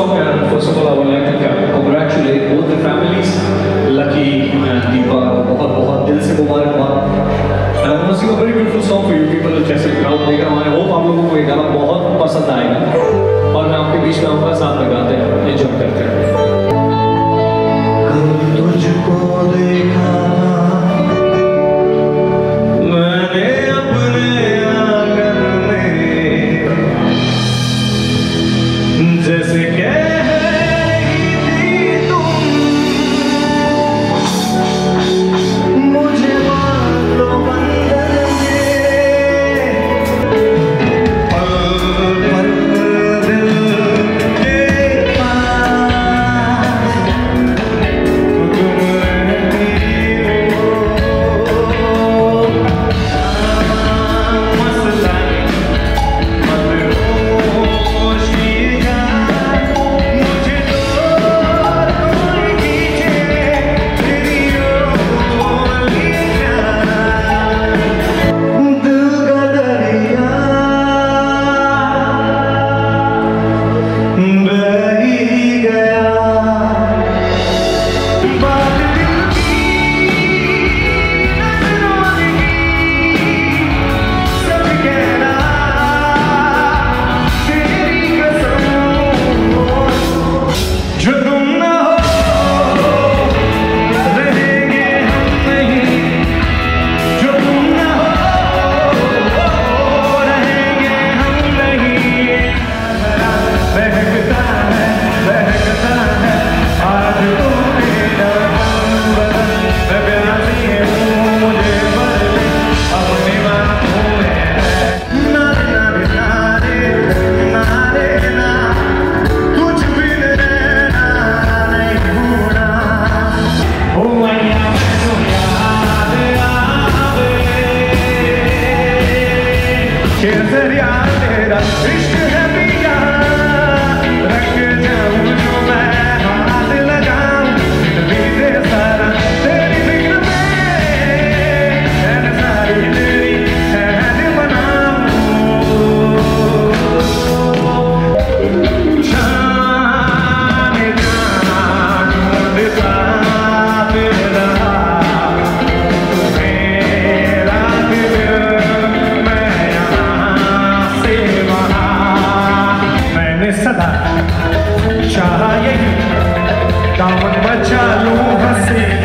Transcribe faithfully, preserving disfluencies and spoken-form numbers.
song, and first of all, I would like to congratulate both the families, Lucky and Deepa. बहुत बहुत दिल से मुबारकबाद. And I'm gonna sing a very beautiful song for you people. जैसे crowd देख रहा हूँ, I hope आप लोगों को ये गाना बहुत पसंद आएगा. और मैं आपके बीच में आऊँगा, साथ में गाते हैं, enjoy करते हैं. कल तुझको देखा मैंने अपने आंगन में, जैसे कह रही थी तुम मुझे बांधो बंधन में, पल पल दिल के पास तुम रहती हो. मसला मदहोशी का मुझे तो कोई खींचे तेरी ओर ले जा. दिल का दरिया बह ही गया. बात दिल की नजरों की सच कहना तेरी कसम, जो तुम न हो रहेंगे हम नहीं, जो तुम न हो रहेंगे हम नहीं. बहकता है बहकता है आज तो मेरा बदन, मैं प्यासी हूँ मुझे बदले अपनी बातों में. नारे नारे नारे नारे ना कुछ भी रहना नहीं भूलना. ओ मैया तो याद आवे कैसे यार तेरा इश्क है पिया. रख जाऊं जो मैं हाथ लगाऊं बीते सारा तेरी फिक्र में, मैंने सारी तेरी शहद बनाऊं. जाने जान ढूंढता तेरा मेरा दिल, मैं यहाँ से वहाँ, मैंने सदा चाहा यही दामन बचा लूं हंसे